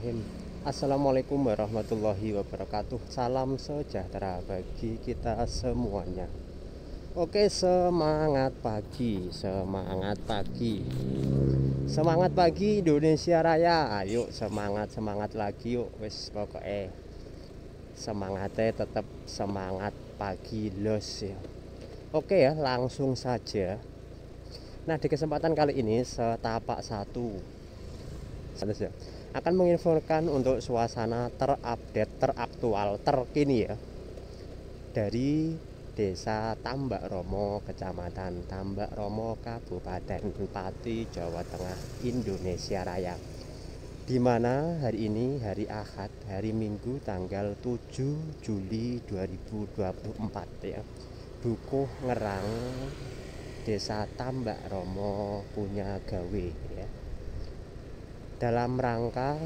Bismillahirrahmanirrahim. Assalamualaikum warahmatullahi wabarakatuh. Salam sejahtera bagi kita semuanya. Oke, semangat pagi, semangat pagi. Semangat pagi Indonesia Raya. Ayo semangat lagi yuk. Wis pokoknya semangatnya tetap semangat pagi los ya. Oke ya, langsung saja. Nah, di kesempatan kali ini setapak satu akan menginfokan untuk suasana terupdate, teraktual, terkini ya dari Desa Tambak Romo, Kecamatan Tambak Romo, Kabupaten Pati, Jawa Tengah, Indonesia Raya. Di mana hari ini hari Ahad, hari Minggu tanggal 7 Juli 2024 ya. Dukuh Ngerang Desa Tambak Romo punya gawe ya. Dalam rangka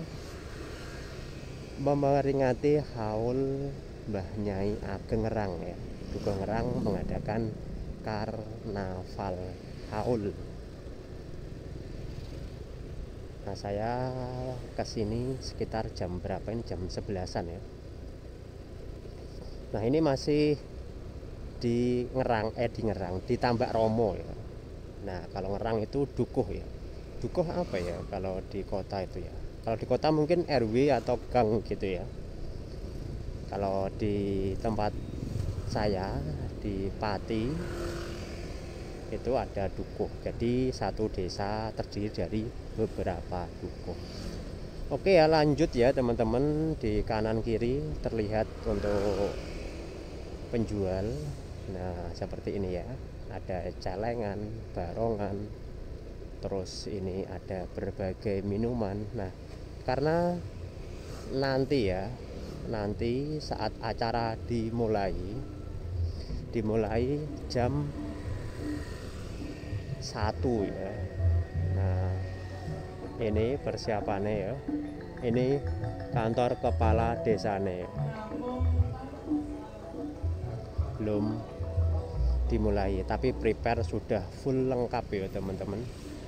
memperingati haul Mbah Nyai Ageng Ngerang ya. Dukuh Ngerang mengadakan karnaval haul. Nah, saya kesini sekitar jam berapa ini? Jam 11-an ya. Nah, ini masih di Ngerang, di Tambak Romo ya. Nah, kalau Ngerang itu dukuh ya. Dukuh apa ya kalau di kota itu ya? Kalau di kota mungkin RW atau gang gitu ya. Kalau di tempat saya di Pati itu ada dukuh. Jadi satu desa terdiri dari beberapa dukuh. Oke ya, lanjut ya teman-teman. Di kanan kiri terlihat untuk penjual. Nah, seperti ini ya. Ada celengan, barongan, terus ini ada berbagai minuman. Nah, karena nanti saat acara dimulai jam 1 ya. Nah, ini persiapannya ya. Ini kantor kepala desanya belum dimulai, tapi prepare sudah full lengkap ya teman-teman.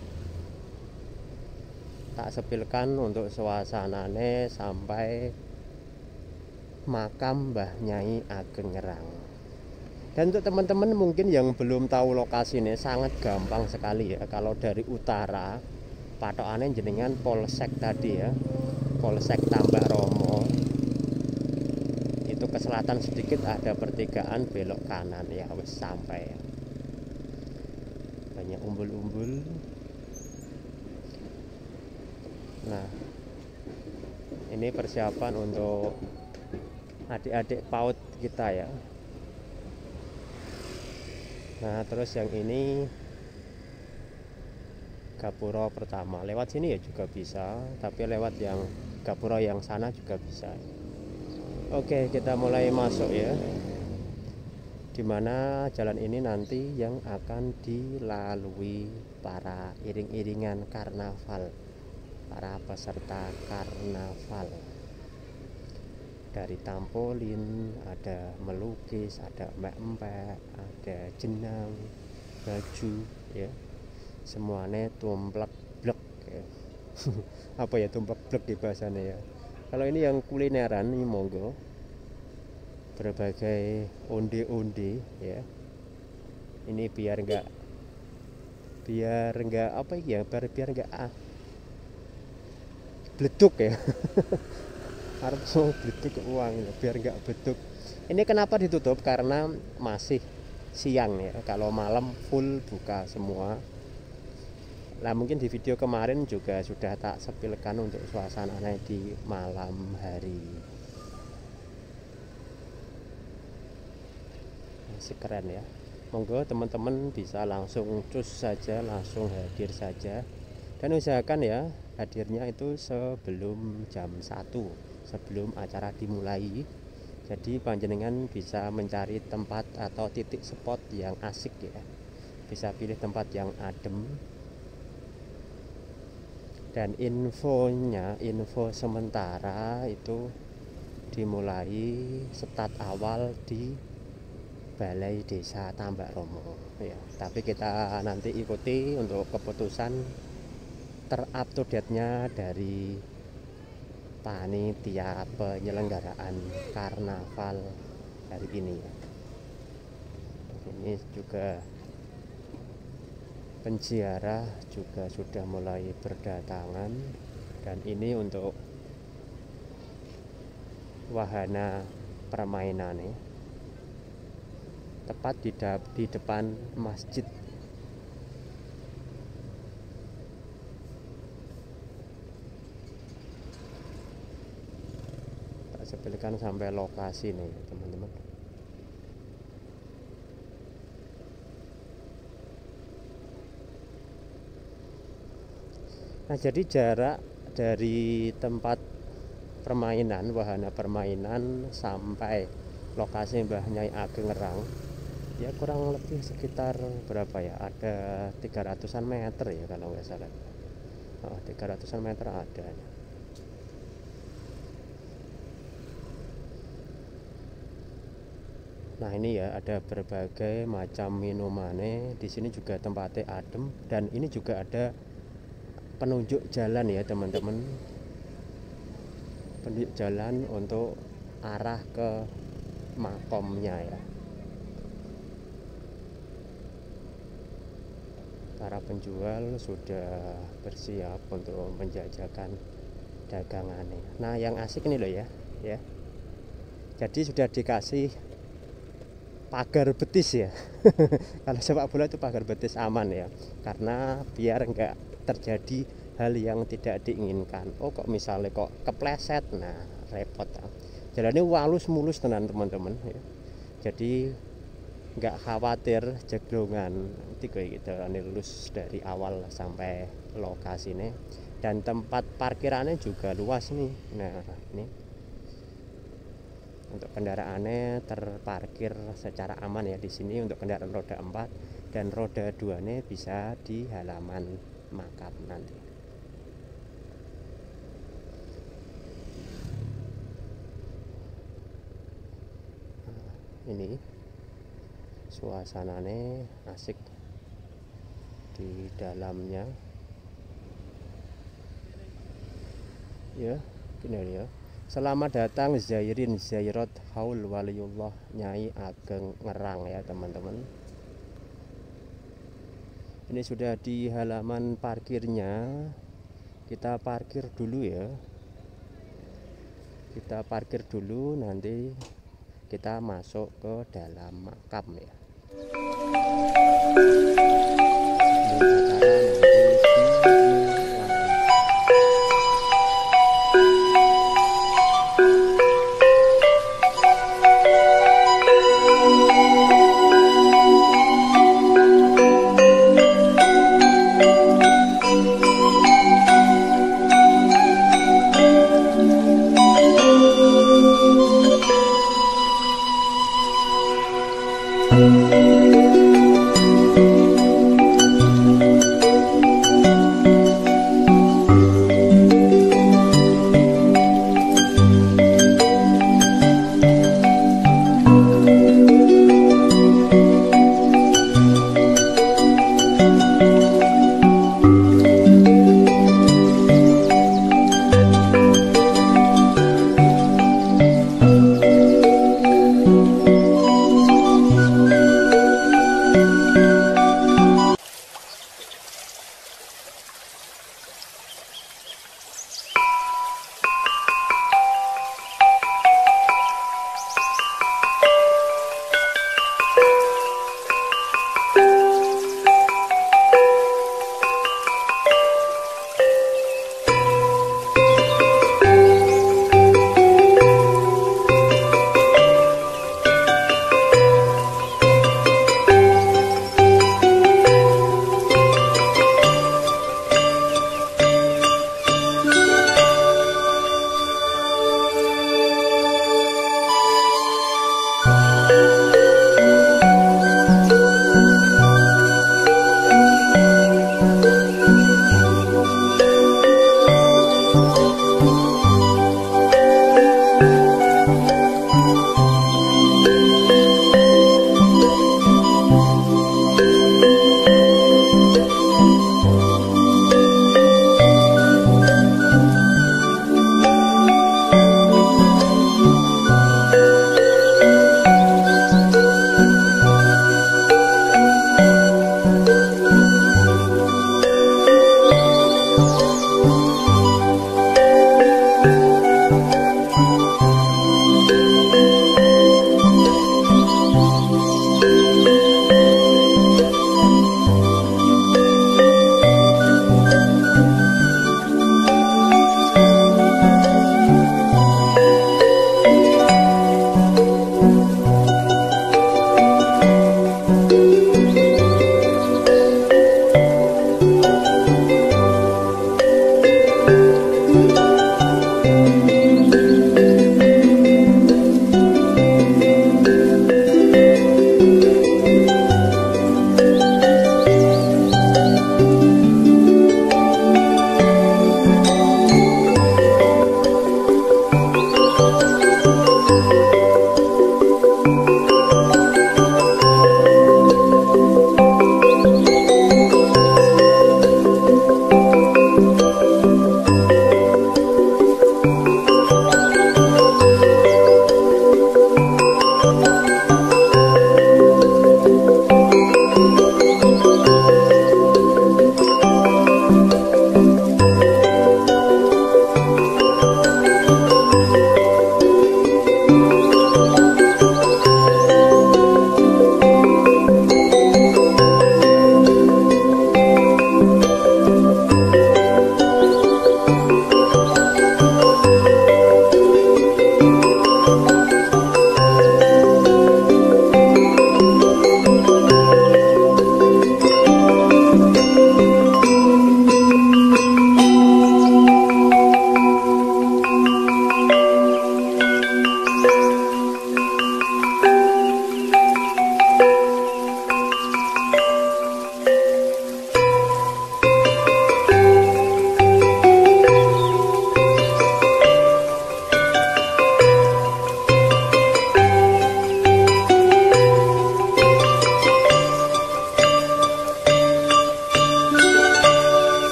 Tak sepilkan untuk suasananya sampai makam Mbah Nyai Ageng Ngerang. Dan untuk teman-teman mungkin yang belum tahu lokasi ini, sangat gampang sekali ya. Kalau dari utara patokannya jenengan Polsek tadi ya, Polsek Tambak Romo, itu ke selatan sedikit ada pertigaan belok kanan ya, wis sampai ya. Banyak umbul-umbul. Nah, ini persiapan untuk adik-adik PAUD kita ya. Nah, terus yang ini gapura pertama. Lewat sini ya juga bisa, tapi lewat yang gapura yang sana juga bisa. Oke, kita mulai masuk ya. Dimana jalan ini nanti yang akan dilalui para iring-iringan karnaval, para peserta karnaval. Dari tampolin, ada melukis, ada empek-empek, ada jenang, baju ya. Semuanya tumplek blek ya. Apa ya tumplek blek di bahasanya ya. Kalau ini yang kulineran ini monggo. Berbagai onde-onde ya. Ini biar enggak apa ya, biar enggak bleduk ya. Harus bleduk uang ya, biar enggak beduk. Ini kenapa ditutup? Karena masih siang ya. Kalau malam full buka semua. Nah, mungkin di video kemarin juga sudah tak sepilkan untuk suasananya di malam hari. Masih keren ya. Monggo teman-teman bisa langsung cus saja, langsung hadir saja. Dan usahakan ya hadirnya itu sebelum jam 1, sebelum acara dimulai. Jadi panjenengan bisa mencari tempat atau titik spot yang asik ya. Bisa pilih tempat yang adem. Dan info sementara itu dimulai start awal di Balai Desa Tambak Romo ya. Tapi kita nanti ikuti untuk keputusan terupdate-nya dari panitia penyelenggaraan karnaval hari ini ya. Ini juga penziarah juga sudah mulai berdatangan, dan ini untuk wahana permainan ya, tepat di depan masjid. Tak sebelkan sampai lokasi nih teman-teman. Nah, jadi jarak dari tempat permainan, wahana permainan sampai lokasi Mbah Nyai Ageng Ngerang ya kurang lebih sekitar berapa ya, ada 300-an meter ya kalau nggak salah. 300-an meter ada. Nah, ini ya ada berbagai macam minumannya. Di sini juga tempatnya adem, dan ini juga ada penunjuk jalan ya teman-teman. Penunjuk jalan untuk arah ke makomnya ya. Para penjual sudah bersiap untuk menjajakan dagangannya. Nah, yang asik ini loh ya, ya. Jadi sudah dikasih pagar betis ya. Kalau sepak bola itu pagar betis aman ya, karena biar enggak terjadi hal yang tidak diinginkan. Oh, kok misalnya kok kepleset, nah repot. Jalannya walus mulus tenan teman-teman ya. Jadi nggak khawatir jeglongan, nanti kayak gitu ini lulus dari awal sampai lokasi nih, dan tempat parkirannya juga luas nih. Nah, ini untuk kendaraannya terparkir secara aman ya di sini untuk kendaraan roda 4, dan roda 2 nya bisa di halaman makam nanti. Nah, ini suasananya asik di dalamnya ya, gini ya. Selamat datang Zairin Zairat Haul Waliullah Nyai Ageng Ngerang ya teman-teman. Ini sudah di halaman parkirnya. Kita parkir dulu ya. Kita parkir dulu, nanti kita masuk ke dalam makam ya.